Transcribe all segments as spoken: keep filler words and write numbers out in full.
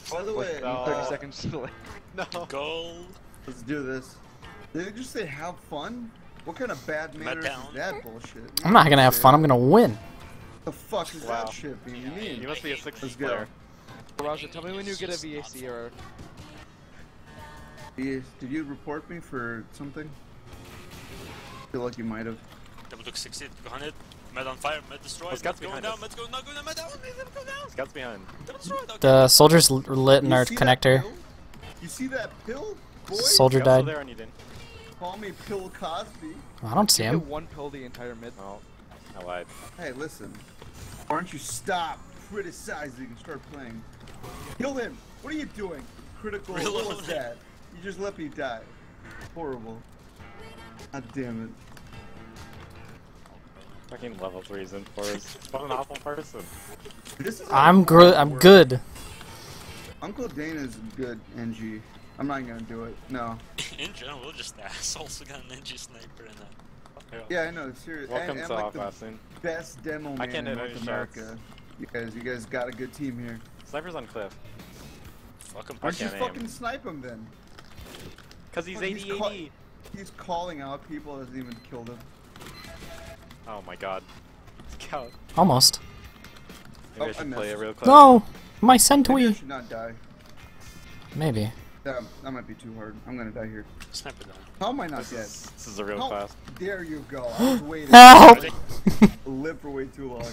By the way, no. thirty seconds delay. No. Goal. Let's do this. Did they just say have fun? What kind of bad manners is down. that bullshit? I'm not gonna have fun. I'm gonna win. What the fuck is Wow. that shit being mean? You must be a sixties Let's go. player. Raja, tell me when you get a V A C error. Did you report me for something? I feel like you might have. Double took sixty, two hundred. Med on fire, med destroyed. Oh, Scott's Med going behind down, us. med going down, going down, med down, med go down. Scott's behind. Double destroyed, okay. The soldiers l- lit in You our see that connector. pill? You see that pill? Boy? Soldier Scott's still died. there and you didn't. Call me Pill Cosby. I don't see You him. get one pill the entire mid. Oh, I lied. Hey, listen. Why don't you stop criticizing and start playing? Kill him! What are you doing? Critical. What was Reloading. that? You just let me die. Horrible. God damn it. Fucking level threes and fours. What an awful person. This is I'm like gr- I'm work. good. Uncle Dane is good, N G. I'm not gonna do it. No. In general, we're just assholes. We got an N G sniper and a... Yeah, I know. Seriously. Welcome and, and to like off the last scene. best demo I man can't in hit North any America. shots. You guys, you guys got a good team here. Sniper's on cliff. Fuck him. Why don't you can't aim. fucking snipe him then? Cause he's Fuck, he's eighty ca- eighty. He's calling out people, hasn't even killed him. Oh my god. Scout. Almost. Maybe Oh, I should I play missed. it real quick. No, my Maybe I century. should not die. Maybe. That, that might be too hard. I'm gonna die here. Sniper down. How am I not This dead? is, this is a real How class. dare you go? I was waiting. Help! Live for way too long.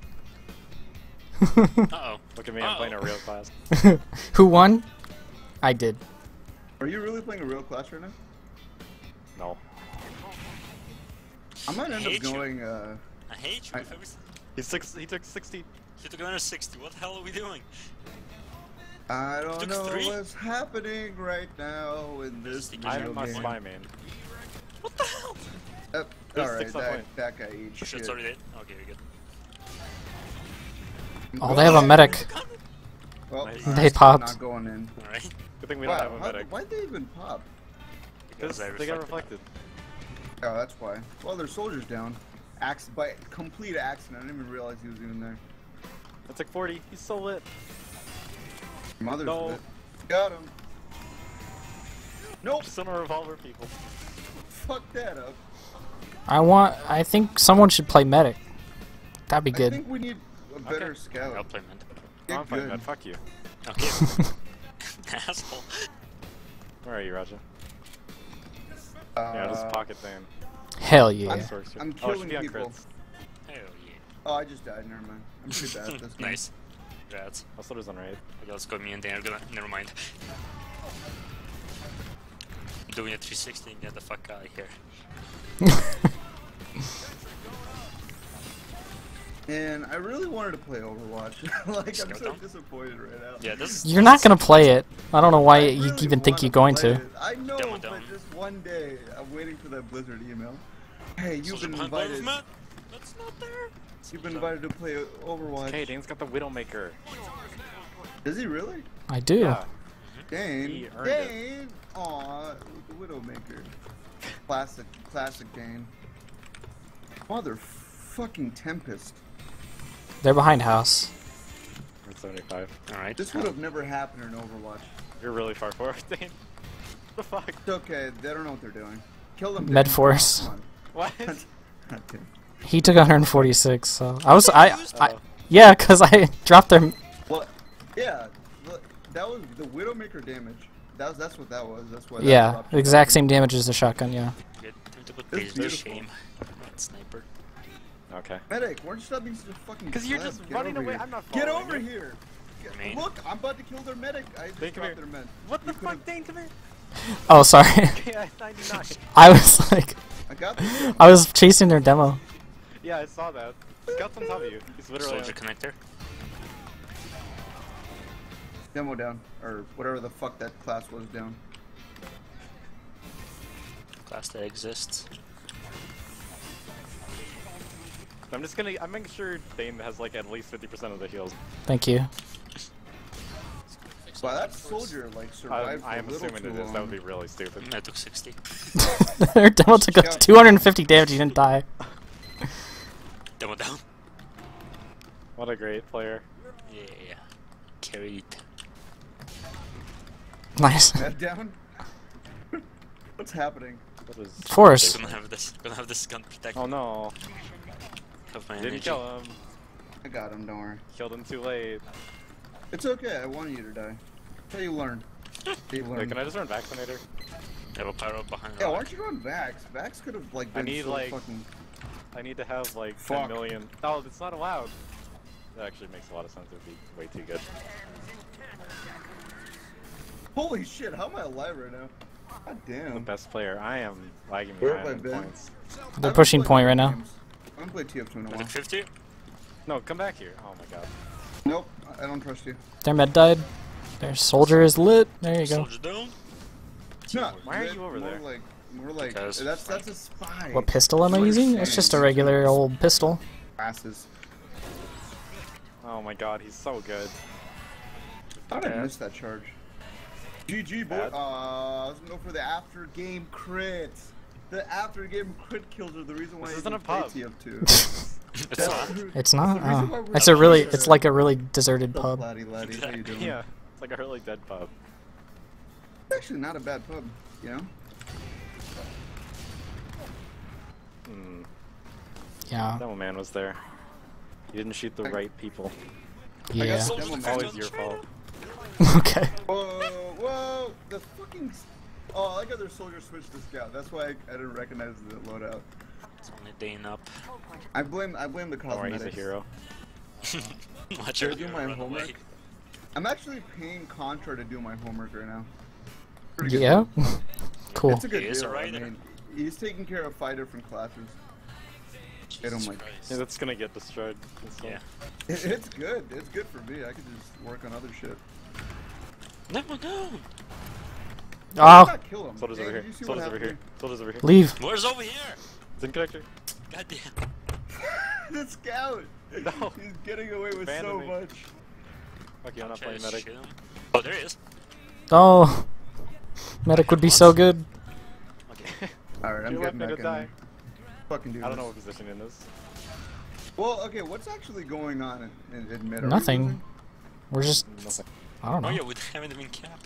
Uh-oh. Look at me, I'm playing a Uh-oh. real class. Who won? I did. Are you really playing a real class right now? No. I might I end up hate you. going, uh... I hate you I- with everything. He's six, he took sixty. He took another sixty. What the hell are we doing? I don't Took know three? what's happening right now in this Just video I'm a game. spy man. What the hell? Uh, There's Alright, six up that, point. that guy ate Shit, shit. sorry, dead. Okay, we're good. Oh, they have a medic. Well, Nice. I'm They still popped. Not going in. Alright. Good thing we Wow, don't have a how- medic. why'd they even pop? Because I they got reflected. reflected. Oh, that's why. Well, their soldiers down. Acc by complete accident. I didn't even realize he was even there. That's like forty. He's so lit. Mother's No. lit. Got him. Nope. Just on a revolver, people. Fuck that up. I want. I think someone should play medic. That'd be I good. think we need a better Okay. scout. I'll play man. Get I'm fine, good. man. Fuck you. Okay. Asshole. Where are you, Raja? Uh, Yeah, just pocket thing. Hell yeah. This works too. I'm Oh, it should killing be on people. crits. Hell yeah. Oh, I just died. Never mind. I'm pretty bad at this game. Nice. Congrats. Also, there's on raid. Okay, let's go me and Dan are gonna. Never mind. I'm doing a three sixty and get the fuck out of here. And I really wanted to play Overwatch. like, I'm Scout so down? disappointed right now. Yeah, this. You're not gonna play it. I don't know why I you really even think wanna you're going play to. it. I know, Demo but down. just one day, I'm waiting for that Blizzard email. Hey, you've Soldier been behind invited. movement. That's not there. You've been invited to play Overwatch. Okay, Dane's got the Widowmaker. Is he really? I do. Yeah. Dane. He earned it. Dane. Aw, the Widowmaker. Classic, classic Dane. Mother fucking Tempest. They're behind house. We're at seventy-five. Alright. This would have never happened in Overwatch. You're really far forward, Dane. The fuck? It's okay, they don't know what they're doing. Kill them. Med Dane. force. Come on. What? Okay. He took one forty-six. So I was. I. I Uh, yeah, cause I dropped their. Well, yeah, look, that was the Widowmaker damage. That was, that's what that was. That's why. That Yeah, dropped. exact same damage as the shotgun. Yeah. Good. Time to put It's these to beautiful. shame. That sniper. okay. Medic, why don't you stop being such a fucking? Because you're pleb? just Get running over away. here. I'm not Get following over you. here. Get- Me? Look, I'm about to kill their medic. I just Dane, come dropped here. their med. What the You fuck, could've- Dane? Come here. Oh, sorry. K I ninety-nine. I was like, I got this. I was chasing their demo. Yeah, I saw that. Scout's on top of you. He's literally. Soldier connector. Demo down, or whatever the fuck that class was down. Class that exists. I'm just gonna. I'm making sure Dane has like at least fifty percent of the heals. Thank you. Wow, that soldier like I, survived I am for a little assuming too it is. long. That would be really stupid. I took sixty. Their demo took us two hundred fifty damage. He didn't die. Demo down. What a great player. Yeah. Carried. Nice. Head down. What's happening? What is Force. Gonna have this. Gonna have this gun protect. Oh no. Have my Didn't energy. kill him. I got him, don't worry. Killed him too late. It's okay, I wanted you to die. That's how you learn. That's how you Wait, learn. can I just run Vaccinator? I have a pyro behind. Yeah, rock. why don't you run Vax? Vax could have like I been need, so like- fucking. I need to have like Fuck. ten million. Oh, it's not allowed. That actually makes a lot of sense. It would be way too good. Holy shit! How am I alive right now? God The damn. best player. I am lagging Where behind have I in been? points. They're I pushing haven't point played right now. games. I haven't played T F two in a Was while. it fifty? No, come back here. Oh my god. Nope, I don't trust you. Their med died. Their soldier is lit. There you go. Soldier down. No, Why are that- you over more there? Like, more like Because- that's that's a spy. What pistol am I What using? is It's it? just a regular old pistol. Glasses. Oh my god, he's so good. How did I Yeah. miss that charge? G G boy. Bad. Uh, I was gonna go for the after game crit. The after game crit kills are the reason why This I isn't even a play pub. T F two. It's not. It's not. the reason why Oh. we're It's a really. not It's sure. like a really deserted What's up, pub. laddie, laddie? How you doing? Yeah, it's like a really dead pub. It's actually not a bad pub, you know? Hmm. Yeah. Demo man was there. You didn't shoot the I- right people. Yeah. Soldier Demo down. man. Always your fault. Okay. Whoa, whoa! The fucking. s- Oh, I like how their soldier switched to scout. That's why I, I didn't recognize the loadout. It's only Dane up. I blame I blame the Don't worry, cosmetics. he's a hero. Watch Should I out, do you my run homework? away. I'm actually paying Contra to do my homework right now. Pretty good. Yeah. Cool. It's a good He is a deal. I writer. mean, he's taking care of five different classes. They don't Jesus like- Christ. Yeah, that's gonna get destroyed. This one. Yeah. It, it's good. It's good for me. I could just work on other shit. No, no. I Oh, gotta kill him. Soldier's Hey, over did here. you see what Soldier's over here. happened Soldier's over here. leave. Where's over here? It's in connector. Goddamn. here? The scout. No. He's getting away with so Abandon me. much. Fuck you, I'm not Try to playing medic. shoot him. Oh, there he is. Oh. Medic would be so good. Okay. All right, I'm You left getting me back to in die. there. Fucking do I don't this. know what position in this. Well, okay, what's actually going on in, in, in mid? Are we Nothing. losing? We're just. Nothing. I don't Oh know. yeah, we haven't even capped.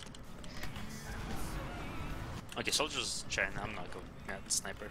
Okay, soldiers trying. I'm not going mad. Sniper.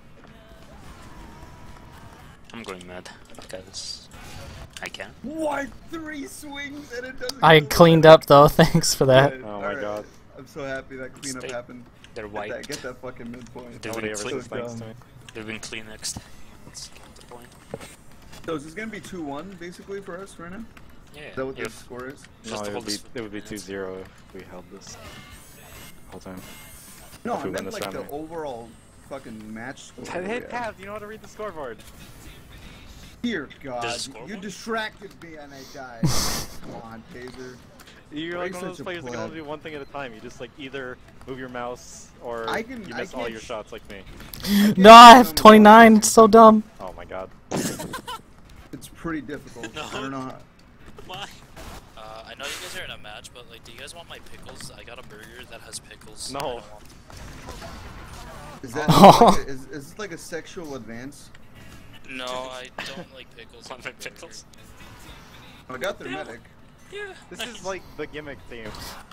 I'm going mad because I can. What? Three swings and it doesn't. I go cleaned well? up though. Thanks for that. Good. Oh my Alright. god. I'm so happy that cleanup Stay- happened. They're Get that, white. get that fucking midpoint. They've Nobody been, ever clean, says thanks to dumb. me. they've been clean next. That's the point. So is this gonna be two one basically for us right now? Yeah. Is that what the if- score is? just No, to it would hold be this it would be two minutes. zero if we held this whole time. No, If I we win meant this like the round. overall fucking match score. Hit yeah. tab. You know how to read the scoreboard. Dear God, There's a scoreboard? you distracted me and I died. Come on, Taser. You're Why like are you one of those such a players that can only pleb? do one thing at a time. You just like either move your mouse or I can- you I miss all can't your sh- shots like me. No, I have twenty-nine. It's so dumb. Oh my god. It's pretty difficult. No. I don't know how. Why? Uh, I know you guys are in a match, but like, do you guys want my pickles? I got a burger that has pickles. No. I don't want- Is that Oh. like a, is, is this like a sexual advance? No, I don't like pickles. Want on my burgers. pickles? I got their Yeah. medic. Yeah. This is like the gimmick theme.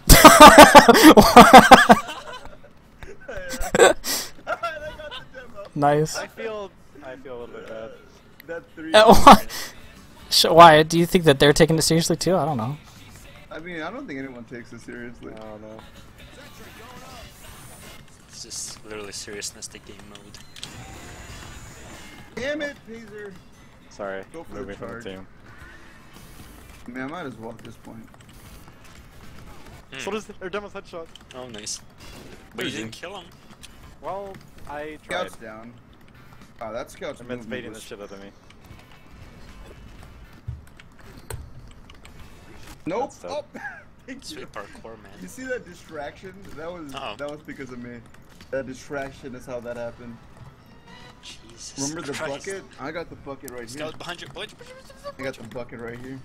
I got the demo. Nice. I feel I feel a little bit bad. That three. Uh, what? Sh- Why? Do you think that they're taking it seriously too? I don't know. I mean, I don't think anyone takes it seriously. I don't know. It's just literally seriousness the game mode. Damn it, Taser. Sorry. Go for the Moving from the charge. team. I mean, I might as well at this point. Hmm. So does or demo's headshot. Oh, nice. But you Easy. didn't kill him. Well, I tried. Scout's down. Wow, that scout's I've been movement baiting the was- shit out of me. Nope. That's tough. Oh, thank you. Sweet parkour, man. You see that distraction? That was Uh-oh. that was because of me. That distraction is how that happened. Jesus Remember the Christ. bucket? I got the bucket right here. Scout behind you. Boy. I got the bucket right here.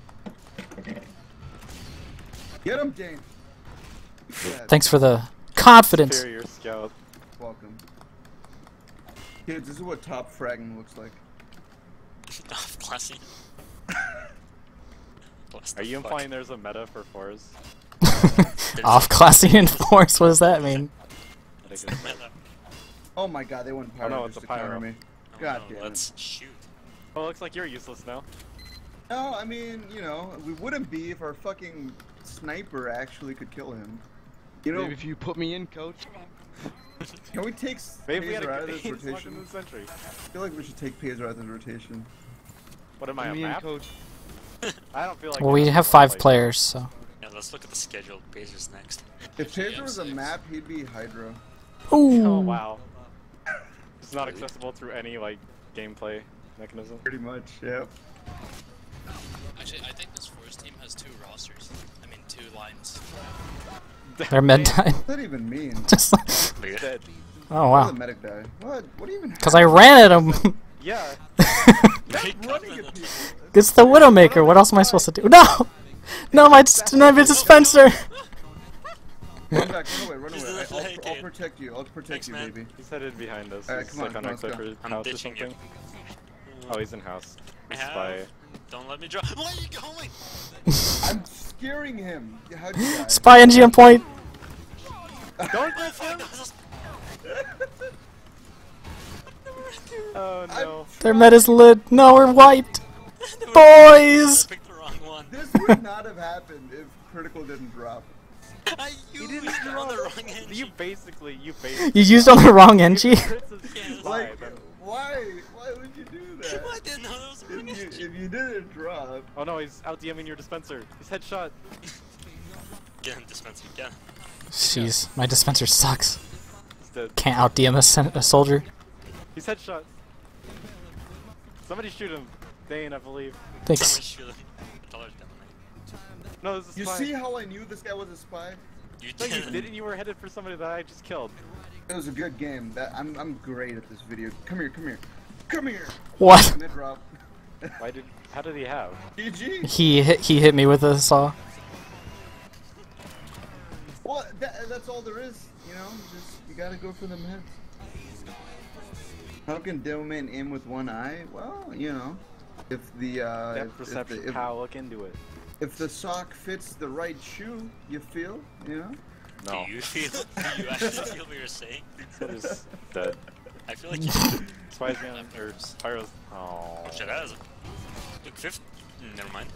Get him, Dane. Yeah, Thanks for the confidence. Superior scout. welcome. Kids, this is what top fragging looks like. Oh, classy. Bless Are the you fuck. implying there's a meta for fours? Off-classing enforce, what does that mean? I think it's- Meta. Oh my god, they went pyro no, it's just a to counter pyro. me. Oh, God no, damn let's shoot. Oh, looks like you're useless now. No, I mean, you know, we wouldn't be if our fucking sniper actually could kill him. You know, Maybe if you put me in, coach. can we take Maybe we had Pazer out a of this good in rotation? the century. I feel like we should take Pazer out of this rotation. What am I, Put a me in, map? coach. I don't feel like Well, we I'm have gonna five play. players, so. Yeah, let's look at the schedule. Pacers next. If Actually, Pazer I'm was a six. map, he'd be Hydra. Ooh. Oh wow. It's not accessible through any like gameplay mechanism. Pretty much, yeah. Actually, I think this Force team has two rosters. I mean, two lines. They're med time. What does that even mean? Just like, Look at Dead. oh Why wow. the medic die? What? What do you even Because I ran at him. Yeah. Not running at people. It's the Widowmaker. What else am I supposed to do? No! No, my, dis my dispenser! Run back, run away, run He's away. the I, I'll, flank, I'll dude. protect you. I'll protect Thanks, you, man. baby. He's headed behind us. Alright, He's come on, like on come our on, let's cliff go. or I'm house or ditching you. something. Oh, he's in house. I He's have. by. Don't let me drop. Where are you going? I'm scaring him. How'd you die? Spy N G on point! Don't Oh, fuck, that was Oh I'm no. Their meta's lit. No, we're wiped! a- Boys! I picked the wrong one. This would not have happened if Critical didn't drop. I used didn't it on the drop. wrong engine. You basically, you basically. You used on the wrong N G? Yes. Like, why? Why would you do that? I didn't know that was the wrong If you, engine. if you didn't drop, Oh no, he's out DMing your dispenser. He's headshot. Get him, dispenser, get him. Jeez, my dispenser sucks. He's dead. Can't out D M a, sen a soldier. He's headshot. Somebody shoot him. Dane, I believe. Someone Thanks. shoot him. Dollar's dominate. No, this is you spy. see how I knew this guy was a spy? You No, you didn't. didn't. You were headed for somebody that I just killed. It was a good game. That I'm I'm great at this video. Come here, come here, come here. What? Mid drop. Why did? How did he have? G G. He hit, he hit me with a saw. Well, that, that's all there is. You know, just you gotta go for the mid. How can Demoman aim with one eye? Well, you know, if the uh, Depth if, if, perception. the, if, How? Look into it. if the sock fits the right shoe, you feel, you know. No. Do you feel? Do you actually feel what you're saying? That is dead. I feel like you. Oh Spy's gonna or Pyro's. Oh. shit, that is. Look, fifth. Mm, never mind.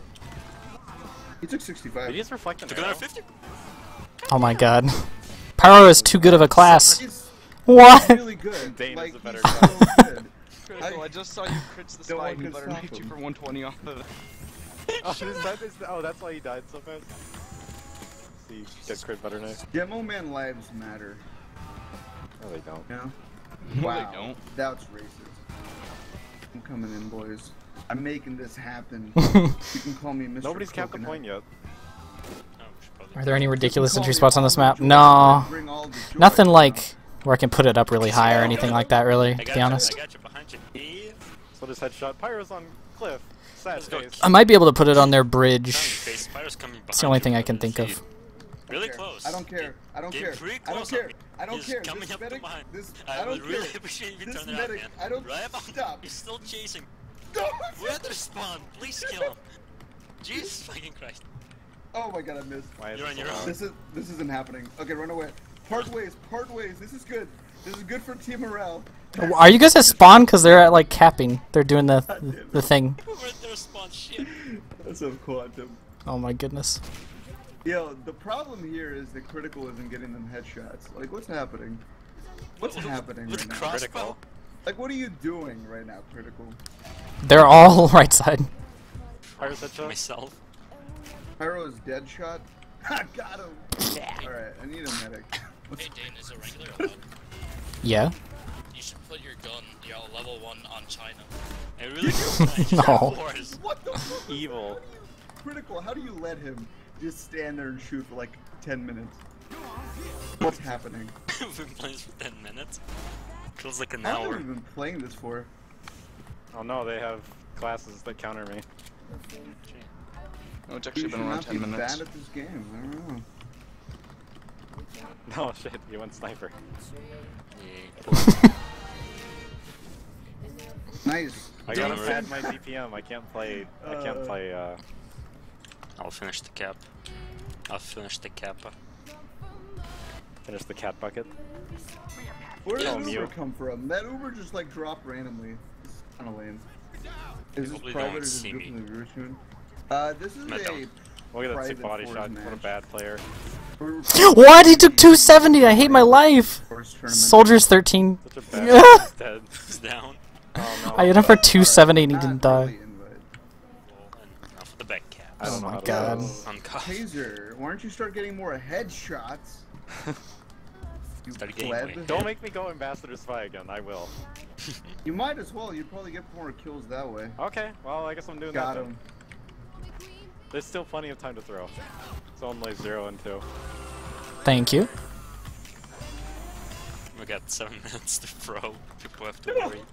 He took sixty-five. Did he just reflect an Took arrow? another fifty. Oh my god. Pyro is too good of a class. He's What? really good. Dane is like, a better he's guy. so good. Critical, I, I- just saw you crits the No spy one and he can better stop knocked you him. for one twenty off of it. Oh, is that, is, oh, that's why he died so fast. See, get crit better knife. Demo man lives matter. No, they don't. You know. No, Wow. they don't. That's racist. I'm coming in, boys. I'm making this happen. You can call me Mister Nobody's capped the Coconut. point yet. Oh, we should probably. Are there any ridiculous You can entry call me spots on this all map? the joy. No. Bring all the joy, Nothing you know? like where I can put it up really high or anything like that, really, I to got be you, honest. I got you behind you. Yeah. So just headshot. Pyro's on cliff. Sad Let's go. face. I might be able to put it on their Coming, bridge. face spider's coming behind It's the only you, thing I but can think see, of. Really care. close. I don't care. I don't Get care. pretty I don't close on care. me. I don't He's care. coming This up to medic. mine. This. I, I don't would really care. appreciate you This turning medic, out, man. I don't right about stop. He's still chasing. No. Where the spawn? Please kill him. Jesus fucking Christ. Oh my god, I missed. Why is You're it on so your own. long? This is this isn't happening. Okay, run away. Part ways. Part ways. This is good. This is good for team morale. Are you guys at spawn? Because they're at like capping. They're doing the the thing. Where their spawn shit. That's a quantum. Oh my goodness. Yo, the problem here is that Critical isn't getting them headshots. Like, what's happening? What's With- happening with right now? crossbow? Critical. Like, what are you doing right now, Critical? They're all right side. Pyro's headshot. Myself. Pyro's dead shot. Ha, got him. All right, I need a medic. Hey Dane, is it regular or what? Yeah. You should put your gun, your level one, on China. I really No. Wars. What the fuck? Evil. Critical, how do you let him just stand there and shoot for like ten minutes? What's happening? We've been playing this for ten minutes. Feels like an How long hour. have we been playing this for? Oh no, they have classes that counter me. No, it's You actually should been around not ten be minutes. bad at this game. I don't know. Oh shit, you went sniper. Yeah. Nice. I gotta Decent. pad my D P M. I can't play. I can't Uh. play. Uh, I'll finish the cap. I'll finish the Kappa. Finish the cat bucket. Where did Oh, Uber Mew. come from? That Uber just like dropped randomly. It's kind of lame. Is this Hopefully private no or one is see this me. from the viewer tune? Uh, this is Matt, a. don't. Look at that sick Private body Force shot. What a match. bad player. we're What? He took two seventy. I hate my life. Force tournament. Soldiers thirteen. Such a bad player. He's dead. He's down. Oh no. I hit him for two seventy and he Not didn't really die. invite. Well, and now for the back cap. I don't Oh know my how to God. do this. On cuff. Taser, why don't you start getting more headshots? You Start getting pleb. weight. Don't make me go Ambassador Spy again. I will. You might as well. You'd probably get more kills that way. Okay. Well, I guess I'm doing Got that. him. Then. There's still plenty of time to throw. It's only zero and two. Thank you. We got seven minutes to throw. People have to worry.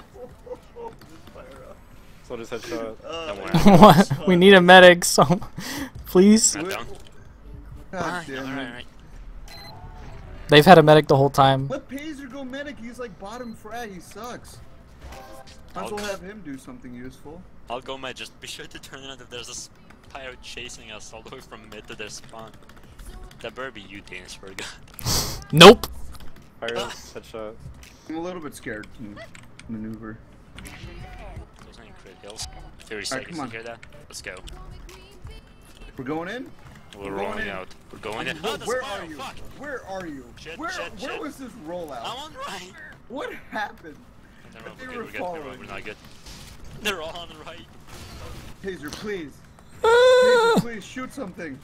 So just headshot. Don't worry. What? We need a medic, so please. Not down. God Alright, damn alright, it. alright. They've had a medic the whole time. Let Pazer go medic. He's like bottom frag. He sucks. Might as I'll well go- have him do something useful. I'll go mid. Just be sure to turn around if there's a Pyro chasing us all the way from mid to their spawn. That better be you, Dana, swear to God. Nope. Pirates, headshot. I'm a little bit scared to maneuver. Those ain't crit kills. thirty Alright, seconds come to on. hear that. Let's go. We're going in? We're We're rolling going in. out. We're going in. Where, Oh, the where spiral, are you? fuck. Where are you? Shit, where shit, where shit. was this rollout? I'm on right. What happened? Never mind, They we're were good, we're good, never mind, following we're not good. They're all on the right. Taser, please. Ah. Taser, please shoot something.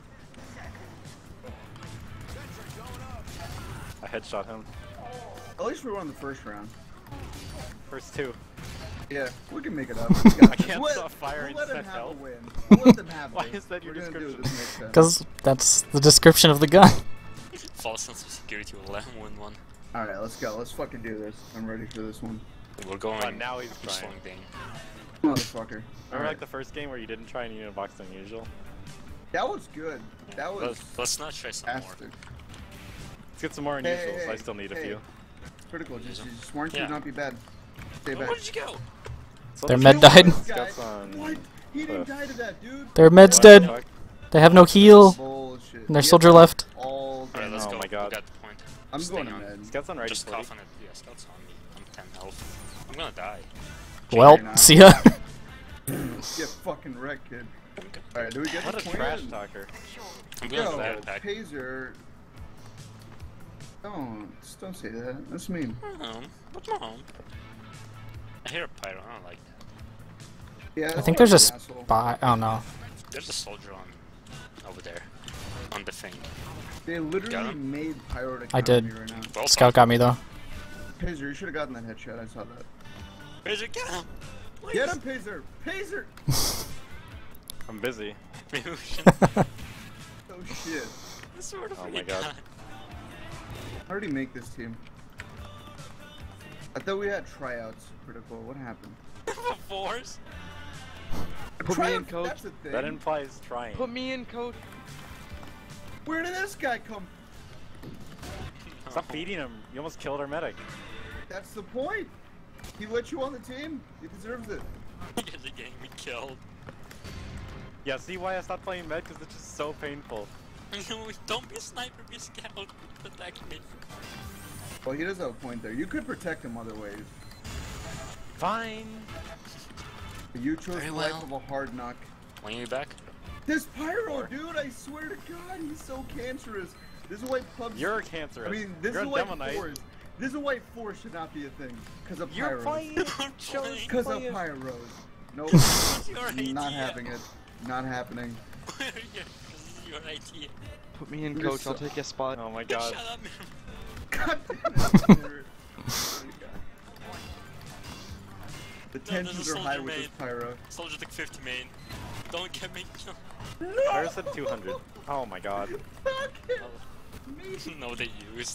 I headshot him. At least we won the first round. First two. Yeah, we can make it up. We got I this. can't We'll- stop firing We'll let them set have health. a win. We'll let them have Why this. is that your We're gonna do description? this next time. Because that's the description of the gun. False sense of security will let him win one. Alright, let's go. Let's fucking do this. I'm ready for this one. We're going. Oh, now he's we're trying. slowing down. Motherfucker. Remember Alright. like the first game where you didn't try and Unibox than usual? That was good. That was Let's, let's not try some more. fantastic. Let's get some more Hey, unusuals. hey, I still need a hey. few. Critical. Just, just warrant you Yeah. to not be bad. Stay Oh, back. where did you go? So Their let's med get died. one This guy- Scots on What? He didn't cliff. die to that, dude. Their med's What dead. the fuck? They have no heal. Bullshit. And their He soldier has left. All Alright, day. let's Oh go. my God. We got the point. I'm Just going hang to on. med. Scots on right. Just forty. cough on it. Yeah, Scott's on me. I'm ten health. I'm gonna die. Well, You're not. see ya. Get fucking wrecked, kid. Alright, do we get What a this point? trash talker. I'm gonna Yo, die back. Taser. Don't, don't say that. That's mean. Home. What's my home? I hear a pyro. I don't like that. Yeah, I think there's a asshole. spy. Oh no. There's a soldier on over there. On the thing. They Got literally him? made pyro to I counter did. me right now. Well, Scout got me though. Pazer, you should have gotten that headshot. I saw that. Where's it? Get him! Please. Get him, Pazer! Pazer! I'm busy. Maybe we should. Oh shit. I swear to Oh my freaking God. How did he make this team? I thought we had tryouts. Critical. What happened? Force? Put me in, Tryouts, coach. That's a thing. That implies trying. Put me in, coach. Where did this guy come? Stop feeding him. You almost killed our medic. That's the point. He let you on the team. He deserves it. You're getting me killed. Yeah, see why I stopped playing med? Because it's just so painful. Don't be a sniper, be a scout. Protect me. Well, he does have a point there. You could protect him other ways. Fine. But you chose Very the well. life of a hard knock. When you back? This pyro, dude, I swear to God, he's so cancerous. This is why pubs. You're cancerous. I mean, this You're is a why Demo Knight. fours. This is why four should not be a thing. Because of You're pyros. playing. I'm trying. Because of playing- pyros. Nope. Your idea. Not having it. Not happening. Where are you? This is your idea. Put me in, You're coach. I'll so- take a spot. Oh my Shut god. up, man. God damn it. The No, there's tensions a are high soldier with this mate. pyro. Soldier took fifty main. Don't get me killed. I said two hundred. Oh my god. Fuck it. No, they used.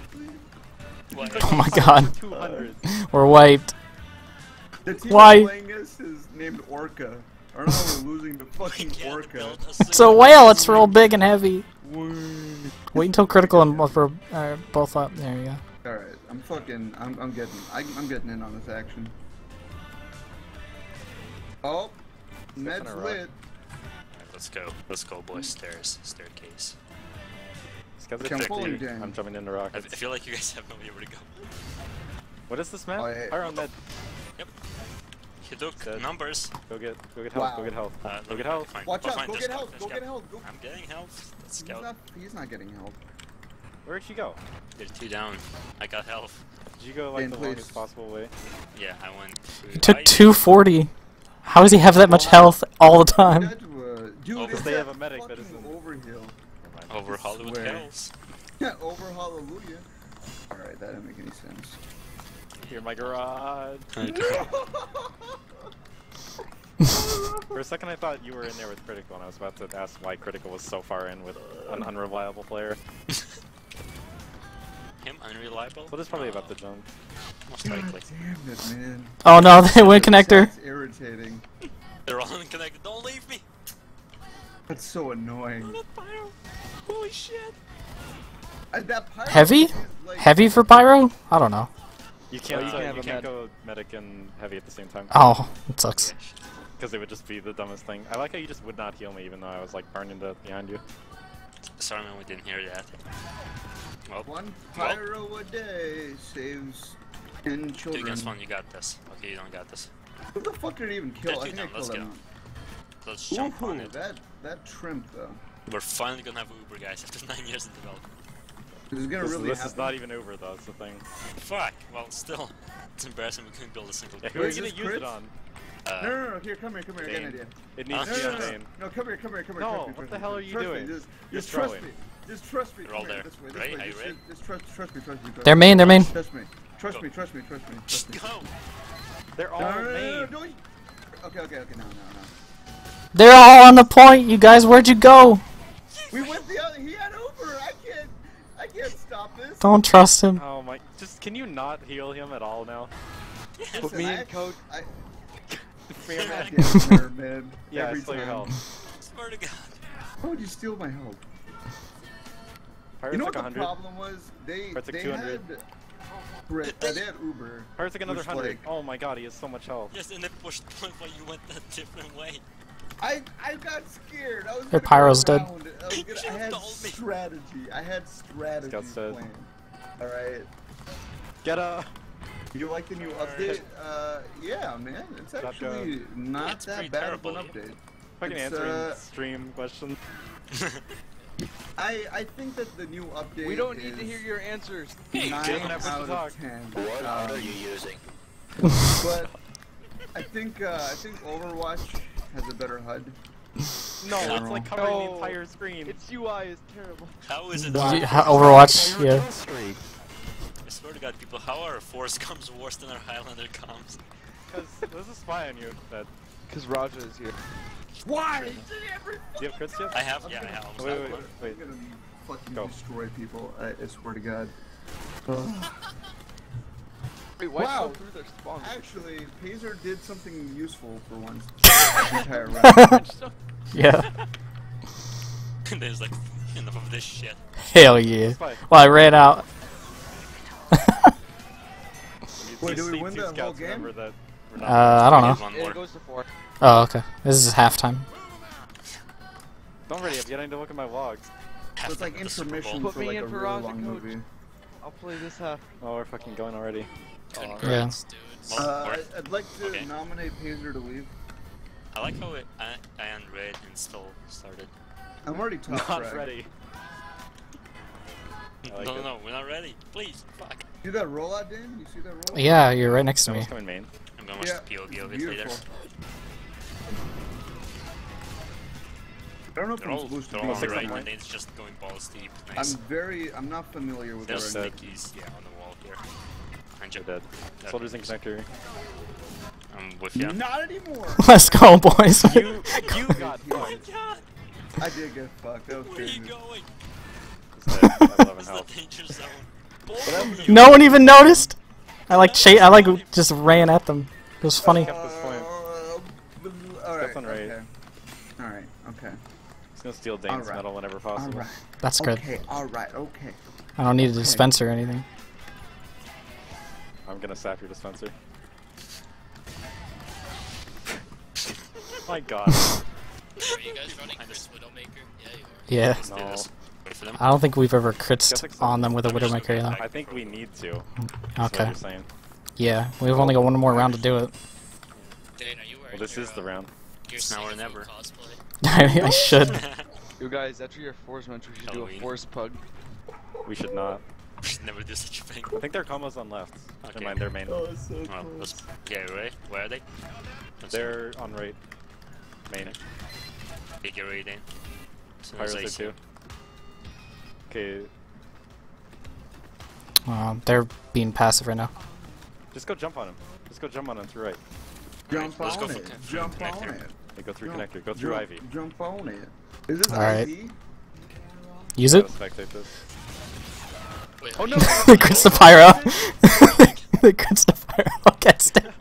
Oh my god. two hundred. We're wiped. The team Why? playing us is named Orca. I don't know how we're losing to fucking Orca. It's a whale. It's real big and heavy. Wait until critical and both are uh, both up. There you go. Alright, I'm fucking, I'm, I'm getting, I, I'm getting in on this action. Oh, in Med's a row. lit. let's go. Let's go, boys. Stairs, staircase. These guys are Okay, I'm thick, falling dude. down. I'm jumping into I, I rockets. feel like you guys have no idea where to go. What is this map? Oh, yeah. Fire on med. Yep. He took Dead. numbers. Go get, go get health. Wow. Go get health. Uh, Go get look, health. fine. Watch We'll out, find go this get scout, health, this go scout. get health, go- I'm getting health. Let's He's scout. not, he's not getting help. Where'd you go? There's two down. I got health. Did you go like Dan, the please. longest possible way? Yeah, I went to He took right. two forty. How does he have that much health all the time? That, uh, dude, Over- it's They that have a medic that fucking isn't- Overhill. Never mind. over Hollywood swear. Hills. Yeah, over Hallelujah. Alright, that didn't make any sense. Here in my garage. For a second I thought you were in there with Critical and I was about to ask why Critical was so far in with an unreliable player. Him unreliable? Well, this is probably No, about the jump. most God likely. damn it, man. Oh no, they went connector. That's irritating. They're all unconnected. Don't leave me. That's so annoying. Pyro. Holy shit. Uh, that pirate Heavy? is, like, Heavy for pyro? I don't know. You can't, you uh, can you have a can't med. go medic and heavy at the same time. Oh, it sucks. Because it would just be the dumbest thing. I like how you just would not heal me even though I was like burning to behind you. Sorry, man, we didn't hear that. Well, One pyro a day saves ten two children. against one, you got this. Okay, you don't got this. Who the fuck did he even kill? They're I two think I down, let's killed go. him. Let's jump on Ooh, it. that that trimp though. We're finally gonna have Uber, guys, after nine years in development. This is gonna This, really this happen. is not even over though, that's the thing. Fuck. Well, still, it's embarrassing we couldn't build a single. Yeah, who Wait, are is you gonna this use it crits? on? Uh, No, no, no, here, come here, come here, I got an Bane. idea. It needs Huh? to No, be no, on no, no, Bane. no, come here, come here, come here. No, trust me, what trust the me, hell trust are me, you trust doing? Me, just, You're just trust throwing. me. Just trust me. You're all Come here, there. this way, this Right? way. Are you just, ready? just, just trust, trust me, trust me. Trust They're me. main, they're main. Trust me. Trust Go. me, trust me, trust me. Trust me. go. They're all No, no, no, no, no, main. don't you- Okay, okay, okay, no, no, no. They're all on the point. You guys, where'd you go? We went the other. He had Uber. I can't. I can't stop this. Don't trust him. Oh my, just can you not heal him at all now? Put Listen, me I- in, coach. I, Free him God back. damn it, man. Yeah, Every steal your time. health. Swear to God. How would you steal my help? Pirates You know like what the one hundred. problem was? They Pirates like they two had, hundred. Brit- uh, they had Uber. Pirates like another which, one hundred. like, Oh my god, he has so much health. Yes, and they pushed the point why you went that different way. I I got scared. I was. Their gonna go pyro's dead. around. I, was You gonna, I should've had told me. strategy. I had strategy Scout's dead. planned. All right. Get a. You like the new update? Uh, yeah, man. It's Not actually not It's that pretty bad of an terrible, yeah. update. Fucking It's, answering uh, stream questions. I I think that the new update. We don't need to is hear your answers. Hey, nine Jim, have out to talk. of ten. What Um, are you using? But I think uh, I think Overwatch has a better H U D. No, it's General. like covering the No. entire screen. Its U I is terrible. How is it? Yeah, Overwatch, yeah. I swear to God, people, how our Force comes worse than our Highlander comes? Because there's a spy on you. That Because Raja is here. Why? do you have crits yet? I have, yeah, I have. Almost Wait, have wait, one. wait. I'm gonna fucking Go. destroy people. I, I swear to God. Wait, why Wow. go through their spawn? Actually, Pazer did something useful for once. The entire round. Yeah. And there's like, enough of this shit. Hell yeah. Spy. Well, I ran out. Wait, do These we C win two the whole scouts game? remember that we're not Uh, I don't Need know. one Yeah, more. it goes to four. Oh, okay. This is halftime. Don't worry, I'm getting to look at my vlogs. So it's like Halftime of the Super intermission Bowl. Put for me like in a for really Raza, long coach. movie. I'll play this half. Oh, we're fucking going already. Congrats, dude. Well, Uh, or- I- I'd like to Okay. nominate Pazer to leave. I like how it, I, I and Red install started. I'm already top Not frag. ready. I like no, no, it. no, we're not ready. Please, fuck. See that rollout, Dan? You see that rollout? Yeah, you're right next to me. Someone's coming main. I'm gonna watch Yeah, the P O V it's of it later. beautiful. I don't know if They're I'm all, supposed to they're be all on the six right, on and it's just going balls deep. Nice. I'm very, I'm not familiar with There's where I'm stickies, yeah, on the wall here. And You're dead. Okay. Soldiers in connector. I'm with you. Not anymore! Let's go, boys. You, you got fucked. God, I did get fucked. That was where are you crazy. going? He's dead. I have eleven What's the health. danger zone? Both of you. No one even noticed. I like cha- I like just ran at them. It was funny. Kept this point. Uh, Alright, Step on right. okay. Alright, okay. He's gonna steal Dane's Alright. medal whenever possible. Alright. That's good. Okay, alright, okay. I don't need a dispenser or anything. I'm gonna sap your dispenser. My god. Are you guys running Behind Chris us. Widowmaker? Yeah, you are. Yeah. Let's do No. this. Wait for them. I don't think we've ever Guess crits it's- on them with a I'm just Widowmaker, gonna though. back- I think we need to. That's what Okay. you're saying. Yeah, we've only got one more round to do it. Dane, are you wearing Well, this your, is the uh, round. your It's now or Singapore never. cosplay? I should. You guys, after your force match, we should do Halloween. a force pug. We should not. We should never do such a thing. I think their combos on left. Okay. Never mind, their main. Oh, it's so Well, close. let's get ready. Where are they? Let's They're on right. Main. see. Get ready then. As soon as Pyros I are see- too. Okay, Um, they're being passive right now. just go jump on him. Just go jump on him through right. Jump Let's go on for it. con- for Jump on connector. it. Hey, go through Jump- connector. Go through jump, Ivy. Jump on it. Is this Alright. Ivy? Use it. Gotta spectate this. Wait, Oh are no! you- the crits the pyro. the crits the pyro against it.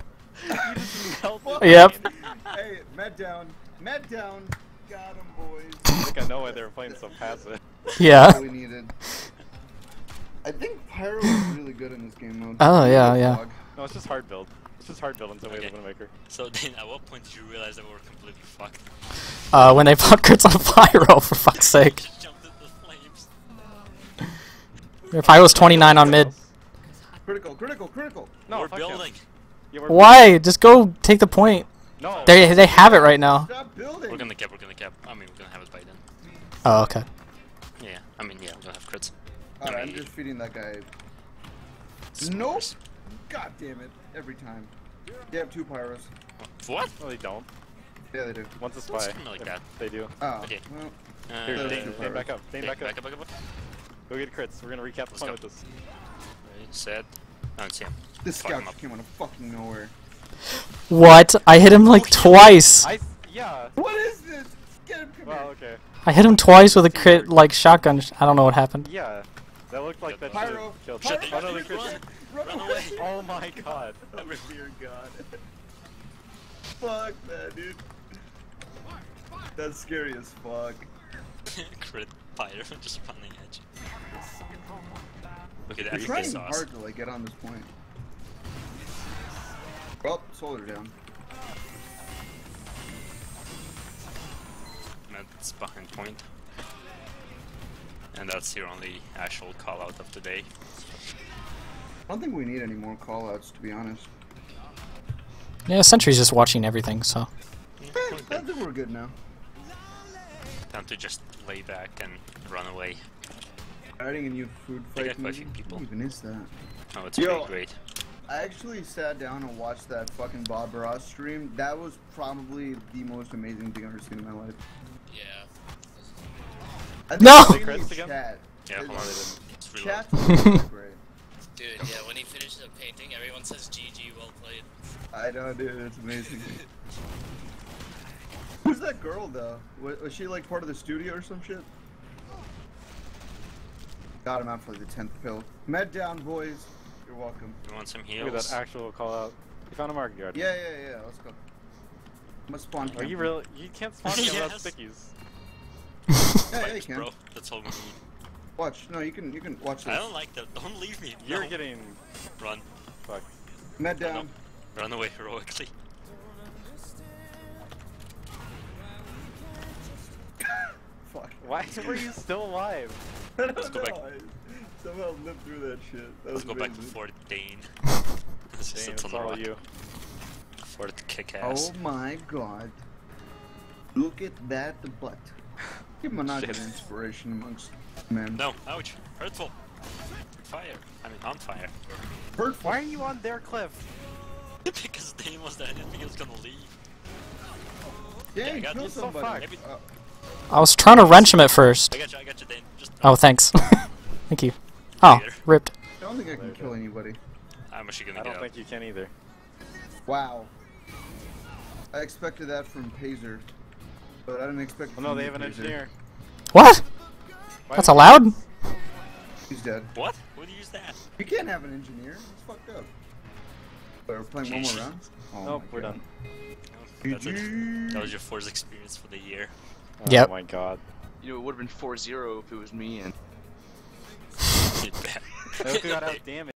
Yep. Hey, med down. Med down. Got him, boys. I think I know why they were playing so passive. Yeah. All we needed. I think Pyro is really good in this game mode. Oh, yeah, Really yeah. dog. No, it's just hard build. It's just hard build until we Okay. have a Widowmaker. So then, at what point did you realize that we were completely fucked? Uh, when they put crits on pyro, for fuck's sake. Just jumped into the flames. If I was twenty-nine on mid. Critical, critical, critical. No, we're fuck him. building. Yeah, we're Why? Just go take the point. No. They they have it right now. Stop building. We're gonna cap. We're gonna cap. I mean, we're gonna have it by then. Oh, okay. Yeah. I mean, yeah, we're gonna have crits. Alright, I'm just feeding that guy. Nope. God damn it. Every time. They have two Pyros. What? No, they don't. Yeah, they do. One's a Don't spy. scream like If that. They do. Oh, Okay. well. Uh, Here, Uh, Dane, two Dane Pyros. back up. Dane okay, back up. back up, back up. Go get crits. We're gonna recap the Let's point go. with this. Ready, set. I don't see him. This Fuck him scout up. came out of fucking nowhere. What? I hit him like twice. I. Yeah. What is this? Get him, come Well, here. okay. I hit him twice with a crit like shotgun. sh- I don't know what happened. Yeah. That looked like that Pyro. should've killed. Pyro. Oh no, the Run. crits. Run, Run away. away. Oh my god. Oh dear God. Fuck that, dude. That's scary as fuck. Crit fire, just running edge. Look at that. They're F P trying sauce. hard to like get on this point. Well, solar down. That's behind point. And that's your only actual call out of the day. I don't think we need any more callouts, to be honest. Yeah, Sentry's just watching everything, so. Yeah, Eh, we're I good. think we're good now. Time to just lay back and run away. Adding a new food They fight got quite a few movie? people. What even is that? Oh, it's Yo. pretty great. I actually sat down and watched that fucking Bob Ross stream. That was probably the most amazing thing I've ever seen in my life. Yeah. I think No! it's They crits in again? Chat. Yeah, hold on. It's- It's reload. Chat's really great. Dude, yeah, when he finishes a painting, everyone says G G, well played. I know, dude. It's amazing. Who's that girl though? Was, was she like part of the studio or some shit? Got him out for the tenth pill. Med down, boys. You're welcome. You want some Look heals? at that actual call out. You found a market guard. Yeah, yeah, yeah. Let's go. I'm a spawn. Are you camper. really? You can't spawn him without Yes. stickies. Yeah, yeah, you Vibes, can. bro. That's all we need. Watch. No, you can. You can watch I this. don't like that. Don't leave me. You're No. getting Run. fucked. Med No, no. down. Run away heroically. Fuck. Why were you still alive? I don't Let's go back. know, I somehow lived through that shit. That Let's was go back to amazing. Fort Dane. This is Dang, it's on it's the all rock. you. Fort kick ass. Oh my god. Look at that butt. Give him a nod of Shit. inspiration amongst men. No, ouch. Hurtful. Fire. I mean, on fire. Hurtful. Why are you on their cliff? Because Dane was there. I didn't think he was gonna leave. Yeah, Yeah, I you got killed this. So somebody. fucked. Maybe- Uh, I was trying to wrench him at first. I got you, I got you, Dane. Just Oh, thanks. Thank you. Oh, Later. ripped. I don't think I can kill anybody. I'm actually gonna I get don't out. think you can either. Wow. I expected that from Pazer. But I didn't expect it Oh no, from they you, have an Pazer. engineer. What? Why That's would- allowed? He's dead. What? Who would use that? You can't have an engineer. It's fucked up. But we're playing one more round? Oh Nope, my we're God. done. That's it. G G. That was your Force experience for the year. Oh Yep. my god. You know, it would have been four zero if it was me and. Bad. I hope we got out damage.